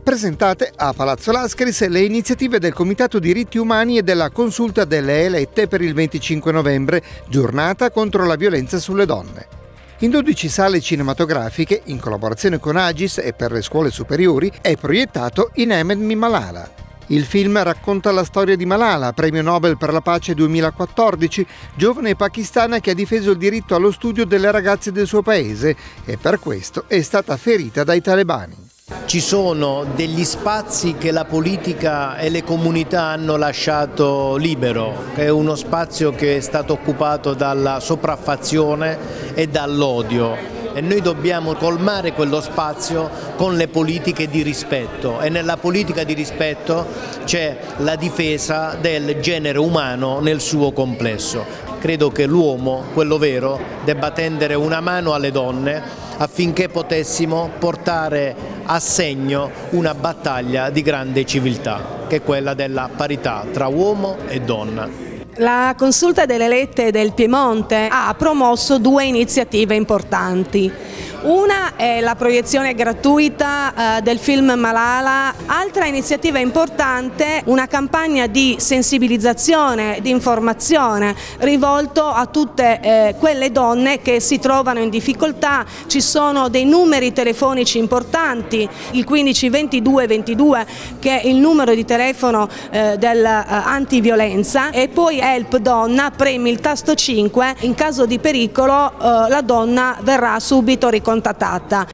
presentate a Palazzo Lascaris le iniziative del Comitato Diritti Umani e della Consulta delle Elette per il 25 novembre, giornata contro la violenza sulle donne. In 12 sale cinematografiche, in collaborazione con Agis e per le scuole superiori, è proiettato Inemed Malala. Il film racconta la storia di Malala, premio Nobel per la pace 2014, giovane pakistana che ha difeso il diritto allo studio delle ragazze del suo paese e per questo è stata ferita dai talebani. Ci sono degli spazi che la politica e le comunità hanno lasciato libero, che è uno spazio che è stato occupato dalla sopraffazione e dall'odio. E noi dobbiamo colmare quello spazio con le politiche di rispetto e nella politica di rispetto c'è la difesa del genere umano nel suo complesso. Credo che l'uomo, quello vero, debba tendere una mano alle donne affinché potessimo portare a segno una battaglia di grande civiltà, che è quella della parità tra uomo e donna. La Consulta delle Elette del Piemonte ha promosso 2 iniziative importanti. Una è la proiezione gratuita del film Malala, altra iniziativa importante, una campagna di sensibilizzazione, di informazione rivolto a tutte quelle donne che si trovano in difficoltà. Ci sono dei numeri telefonici importanti, il 15 22 22 che è il numero di telefono dell'antiviolenza, e poi Help Donna, premi il tasto 5, in caso di pericolo la donna verrà subito ricontattata.